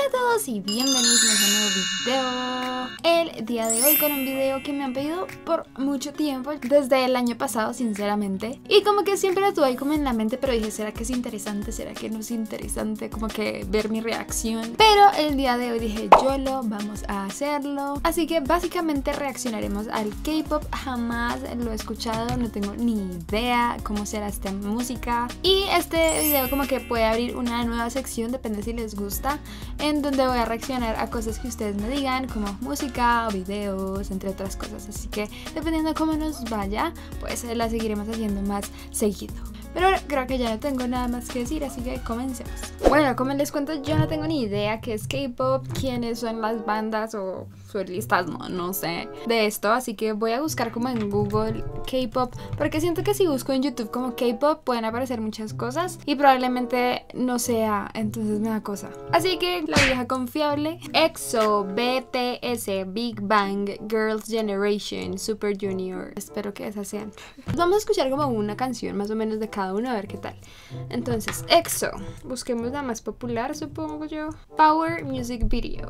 Hola a todos y bienvenidos a un nuevo video. El día de hoy con un video que me han pedido por mucho tiempo, desde el año pasado sinceramente. Y como que siempre lo tuve ahí como en la mente, pero dije, ¿será que es interesante? ¿Será que no es interesante? Como que ver mi reacción. Pero el día de hoy dije, YOLO, vamos a hacerlo. Así que básicamente reaccionaremos al K-pop. Jamás lo he escuchado, no tengo ni idea cómo será esta música. Y este video como que puede abrir una nueva sección, depende si les gusta, en donde voy a reaccionar a cosas que ustedes me digan, como música o videos, entre otras cosas. Así que dependiendo de cómo nos vaya, pues la seguiremos haciendo más seguido. Pero ahora creo que ya no tengo nada más que decir, así que comencemos. Bueno, como les cuento, yo no tengo ni idea qué es K-pop, quiénes son las bandas o solistas, no sé de esto. Así que voy a buscar como en Google K-pop, porque siento que si busco en YouTube como K-pop pueden aparecer muchas cosas y probablemente no sea, entonces me da cosa. Así que la vieja confiable: EXO, BTS, Big Bang, Girls' Generation, Super Junior. Espero que esas sean. Vamos a escuchar como una canción más o menos de cada uno, a ver qué tal. Entonces, EXO, busquemos la más popular, supongo yo. Power Music Video.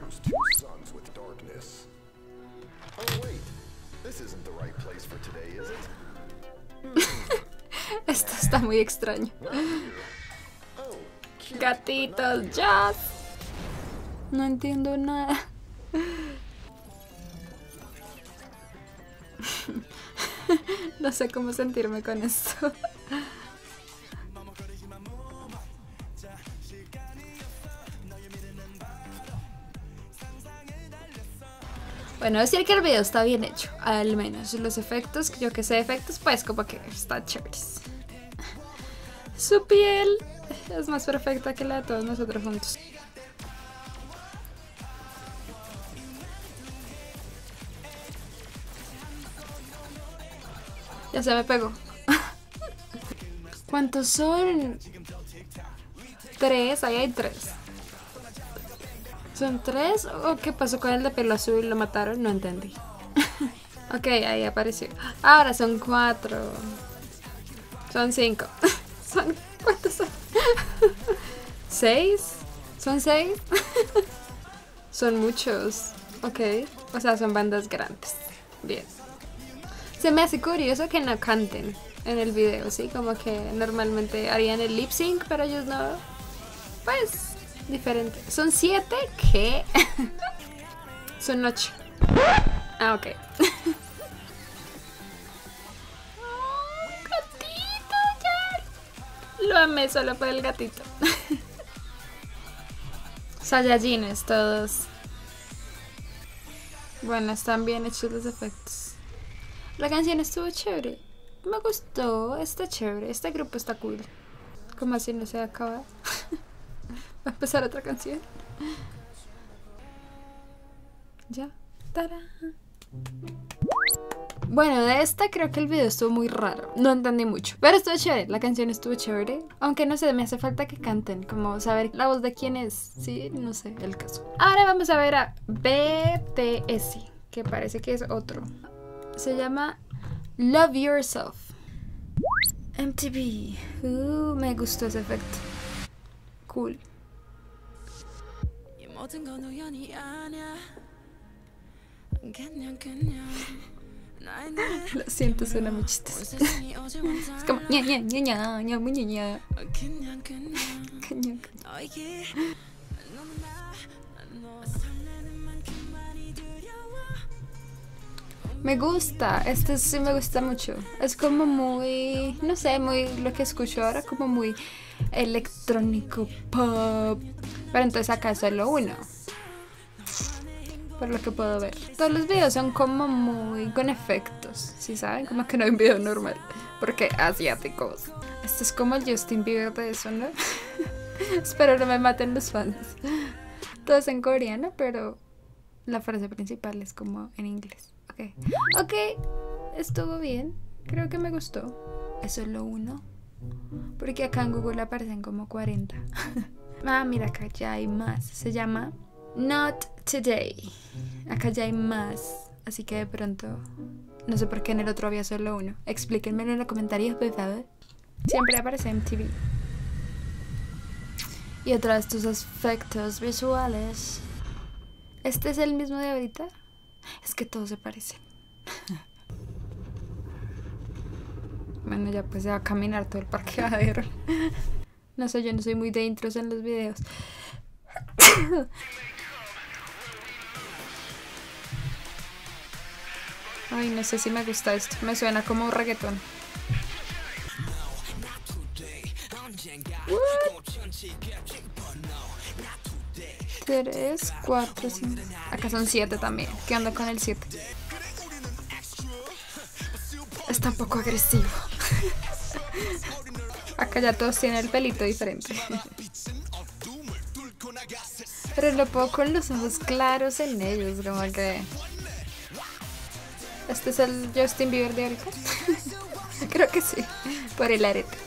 Esto está muy extraño. Gatitos, jazz. No entiendo nada. No sé cómo sentirme con esto. Bueno, decir que el video está bien hecho, al menos los efectos, yo que sé efectos, pues como que está chéveres. Su piel es más perfecta que la de todos nosotros juntos. Ya se me pegó. ¿Cuántos son? 3, ahí hay 3. ¿Son 3? ¿O qué pasó con el de pelo azul? ¿Lo mataron? No entendí. Ok, ahí apareció. Ahora son 4. Son 5. ¿Cuántos son? 6. ¿Son 6? Son muchos. Ok. O sea, son bandas grandes. Bien. Se me hace curioso que no canten en el video, ¿sí? Como que normalmente harían el lip sync, pero ellos no. Pues, diferente. ¿Son 7? ¿Qué? Son 8. Ah, ok. Oh, gatito, ya. Lo amé solo por el gatito. Saiyajines todos. Bueno, están bien hechos los efectos. La canción estuvo chévere. Me gustó, está chévere. Este grupo está cool. ¿Cómo así no se acaba? Va a empezar otra canción. Ya. ¡Tarán! Bueno, de esta creo que el video estuvo muy raro. No entendí mucho, pero estuvo chévere. La canción estuvo chévere. Aunque no sé, me hace falta que canten. Como saber la voz de quién es. Sí, no sé, el caso. Ahora vamos a ver a BTS, que parece que es otro. Se llama Love Yourself. MTV. Me gustó ese efecto. Cool. Lo siento, suena muy chistoso. Es como ña ña ña ña ña ña ña. Me gusta, este sí me gusta mucho. Es como muy, no sé, muy lo que escucho ahora, como muy electrónico pop. Pero entonces acá es solo uno, por lo que puedo ver. Todos los videos son como muy con efectos, ¿sí saben? Como que no hay un video normal, porque asiáticos. Esto es como el Justin Bieber de eso, ¿no? Espero no me maten los fans. Todo es en coreano, pero la frase principal es como en inglés. Ok, estuvo bien. Creo que me gustó. Es solo uno, porque acá en Google aparecen como 40. Ah, mira, acá ya hay más. Se llama Not Today. Acá ya hay más. Así que de pronto, no sé por qué en el otro había solo uno. Explíquenmelo en los comentarios, por favor. Siempre aparece MTV. Y otra vez tus efectos visuales. ¿Este es el mismo de ahorita? Es que todos se parecen. Bueno, ya pues se va a caminar todo el parqueadero. No sé, yo no soy muy de intros en los videos. Ay, no sé si me gusta esto. Me suena como reggaetón. 3, 4, 5. Acá son 7 también. ¿Qué onda con el 7? Está un poco agresivo. Acá ya todos tienen el pelito diferente. Pero lo pongo con los ojos claros en ellos, como que... ¿Este es el Justin Bieber de ahorita? Creo que sí, por el arete.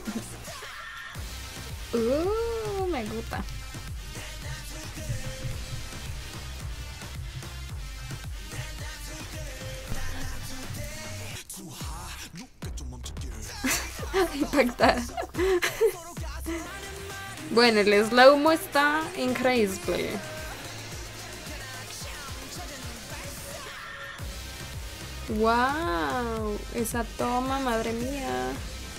Me gusta. Impactada. Bueno, el slow-mo está increíble. Wow, esa toma, madre mía.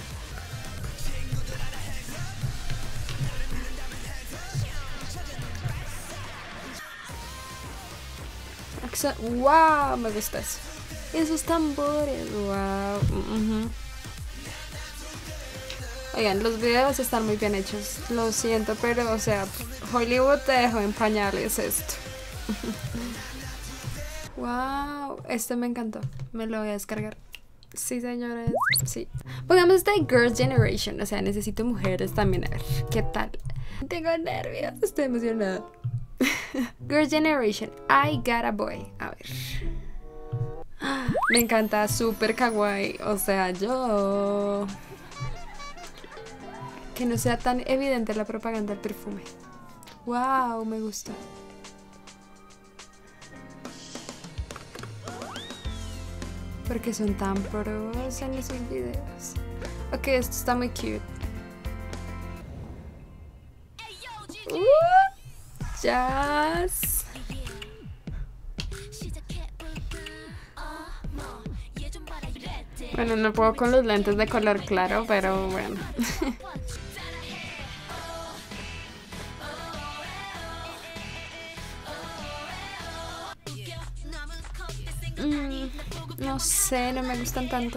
Wow, me gusta eso. Esos tambores, wow. Oigan, los videos están muy bien hechos. Lo siento, pero, o sea, Hollywood te dejó en pañales esto. Wow, esto me encantó. Me lo voy a descargar. Sí, señores, sí. Pongamos esta Girls' Generation. O sea, necesito mujeres también. A ver, ¿qué tal? Tengo nervios, estoy emocionada. Girls' Generation, I Got a Boy. A ver. Me encanta, súper kawaii. O sea, yo... Que no sea tan evidente la propaganda del perfume. Wow, me gusta. Porque son tan pros en esos videos. Ok, esto está muy cute. Jazz. Bueno, no puedo con los lentes de color claro, pero bueno. No sé, no me gustan tanto.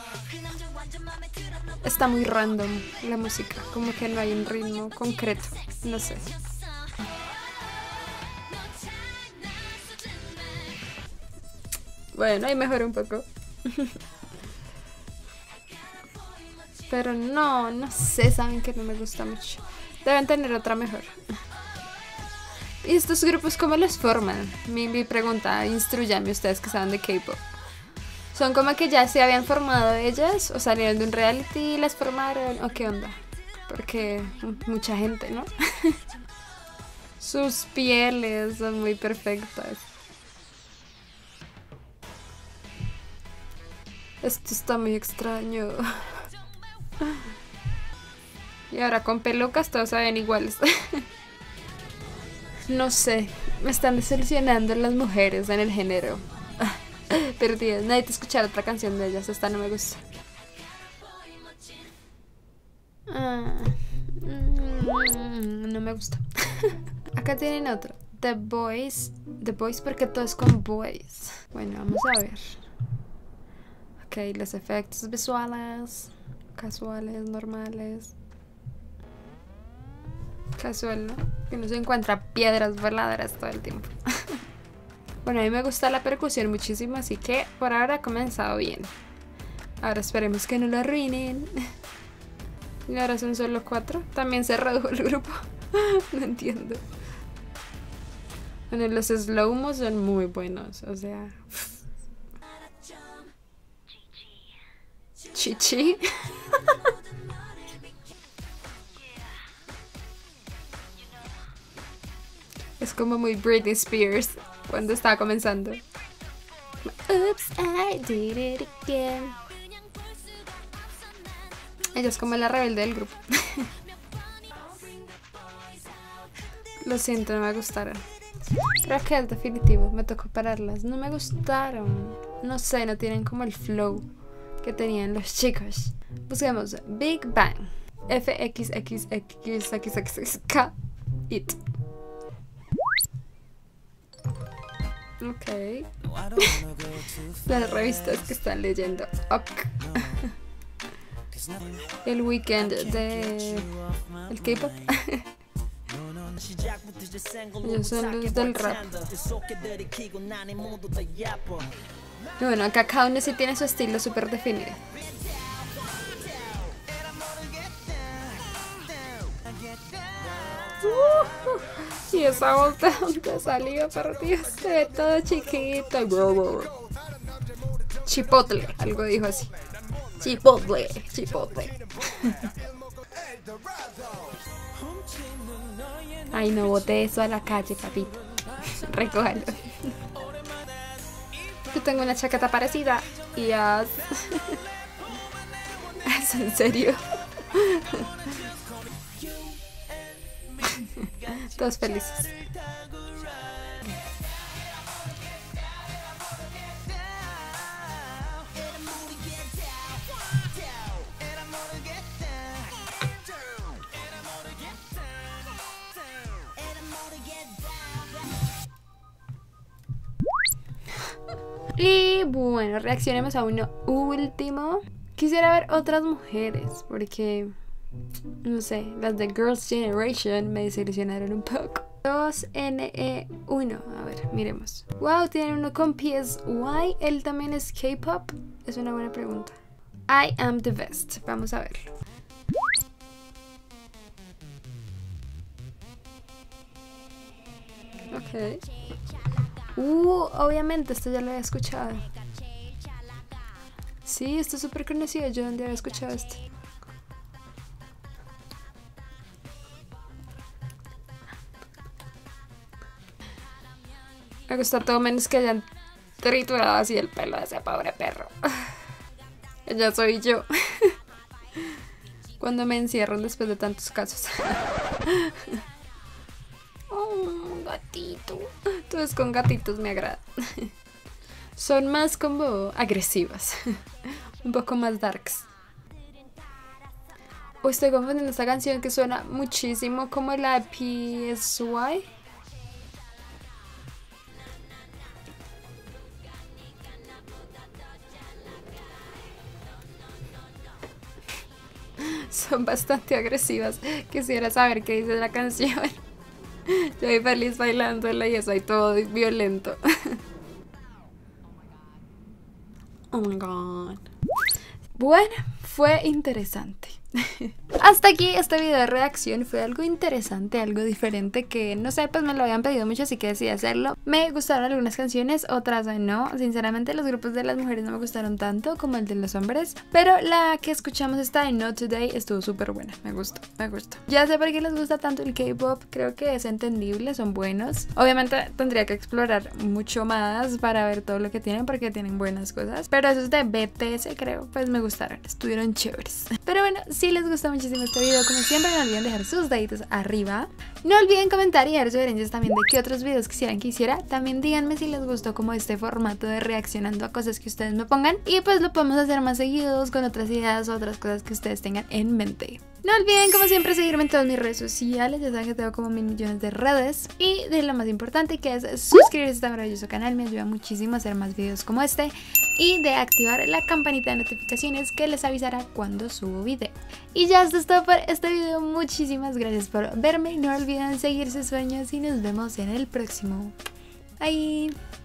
Está muy random la música, como que no hay un ritmo concreto, no sé. Bueno, ahí mejoré un poco. Pero no sé, saben que no me gusta mucho. Deben tener otra mejor. ¿Y estos grupos cómo los forman? Mi pregunta, instrúyanme ustedes que saben de K-pop. ¿Son como que ya se habían formado ellas? ¿O salieron de un reality y las formaron? ¿O qué onda? Porque mucha gente, ¿no? Sus pieles son muy perfectas. Esto está muy extraño. Y ahora con pelucas todos se ven iguales. No sé, me están desilusionando las mujeres en el género. Perdidas, necesito escuchar otra canción de ellas, esta no me gusta. No me gusta. Acá tienen otro, The Boys porque todo es con boys. Bueno, vamos a ver. Ok, los efectos visuales, casuales, normales. Casual, ¿no? Que no se encuentra piedras voladoras todo el tiempo. Bueno, a mí me gusta la percusión muchísimo, así que por ahora ha comenzado bien. Ahora esperemos que no lo arruinen. Y ahora son solo 4. También se redujo el grupo. No entiendo. Bueno, los slow-mo son muy buenos, o sea... Chichi. Es como muy Britney Spears cuando estaba comenzando. Oops, I did it again. Ella es como la rebelde del grupo. Lo siento, no me gustaron. Creo que es definitivo, me tocó pararlas. No me gustaron. No sé, no tienen como el flow que tenían los chicos. Busquemos Big Bang. FXXXXXXK It. Ok. Las revistas que están leyendo. Ok. El weekend de el K-pop. Ellos son los del rap. Y bueno, acá cada uno sí tiene su estilo súper definido. Y esa voz de dónde salió, por Dios, se ve todo chiquito. Chipotle, algo dijo así. Chipotle, chipotle. Ay, no boté eso a la calle, papito. Recójalo. Yo tengo una chaqueta parecida y ya. ¿Es en serio? Todos felices. Y bueno, reaccionemos a uno último. Quisiera ver otras mujeres porque, no sé, las de Girls' Generation me desilusionaron un poco. 2NE1, a ver, miremos. Wow, tienen uno con PSY. ¿Él también es K-pop? Es una buena pregunta. I am the best. Vamos a verlo. Ok. Obviamente esto ya lo había escuchado. Sí, esto es súper conocido. Yo donde había escuchado esto. Me gusta todo menos que hayan triturado así el pelo de ese pobre perro. Ya soy yo. Cuando me encierran después de tantos casos. Oh, gatito. Todos con gatitos me agrada. Son más como agresivas. Un poco más darks. O estoy confundiendo esta canción que suena muchísimo como la de PSY. Son bastante agresivas. Quisiera saber qué dice la canción. Yo voy feliz bailándola y eso hay todo violento. Oh my god. Bueno, fue interesante. Hasta aquí este video de reacción. Fue algo interesante, algo diferente que no sé, pues me lo habían pedido mucho, así que decidí hacerlo. Me gustaron algunas canciones, otras no. Sinceramente los grupos de las mujeres no me gustaron tanto como el de los hombres, pero la que escuchamos, esta de Not Today, estuvo súper buena. Me gustó, me gustó. Ya sé por qué les gusta tanto el K-pop. Creo que es entendible, son buenos. Obviamente tendría que explorar mucho más para ver todo lo que tienen, porque tienen buenas cosas, pero esos de BTS creo, pues me gustaron, estuvieron chéveres. Pero bueno, si les gustó muchísimo este video, como siempre no olviden dejar sus deditos arriba. No olviden comentar y dar sugerencias también de qué otros videos quisieran que hiciera. También díganme si les gustó como este formato de reaccionando a cosas que ustedes me pongan, y pues lo podemos hacer más seguidos con otras ideas o otras cosas que ustedes tengan en mente. No olviden como siempre seguirme en todas mis redes sociales, ya saben que tengo como 1.000 millones de redes, y de lo más importante que es suscribirse a este maravilloso canal, me ayuda muchísimo a hacer más videos como este, y de activar la campanita de notificaciones que les avisará cuando subo video. Y ya esto es todo por este video, muchísimas gracias por verme, no olviden seguir sus sueños y nos vemos en el próximo. Bye.